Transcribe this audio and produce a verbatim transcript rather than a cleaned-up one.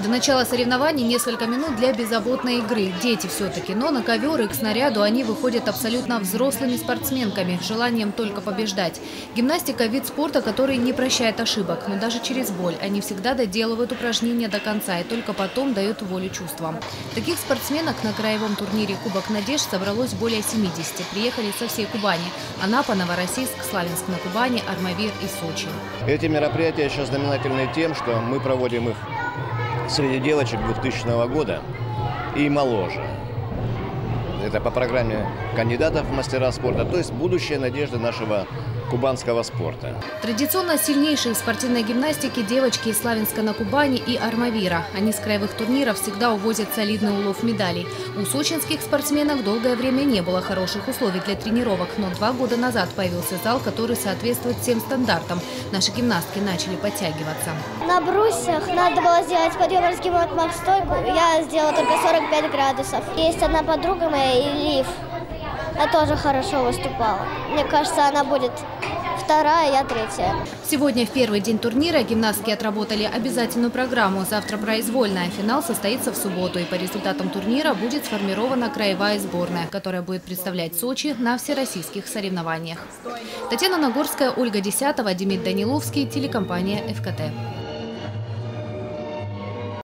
До начала соревнований несколько минут для беззаботной игры. Дети все-таки, но на ковер и к снаряду они выходят абсолютно взрослыми спортсменками, с желанием только побеждать. Гимнастика – вид спорта, который не прощает ошибок, но даже через боль они всегда доделывают упражнения до конца и только потом дают волю чувствам. Таких спортсменок на краевом турнире «Кубок надежд» собралось более семидесяти. Приехали со всей Кубани – Анапа, Новороссийск, Славянск на Кубани, Армавир и Сочи. Эти мероприятия еще знаменательны тем, что мы проводим их среди девочек двухтысячного года и моложе. Это по программе кандидатов в мастера спорта, то есть будущая надежда нашего кубанского спорта. Традиционно сильнейшие в спортивной гимнастике девочки из Славянска на Кубани и Армавира. Они с краевых турниров всегда увозят солидный улов медалей. У сочинских спортсменок долгое время не было хороших условий для тренировок, но два года назад появился зал, который соответствует всем стандартам. Наши гимнастки начали подтягиваться. На брусьях надо было сделать подъем, разгибать стойку. Я сделала только сорок пять градусов. Есть одна подруга моя, Лив. Она тоже хорошо выступала. Мне кажется, она будет вторая, я третья. Сегодня, в первый день турнира, гимнастки отработали обязательную программу. Завтра произвольная. Финал состоится в субботу. И по результатам турнира будет сформирована краевая сборная, которая будет представлять Сочи на всероссийских соревнованиях. Татьяна Нагорская, Ольга Десятова, Демид Даниловский, телекомпания эф ка тэ.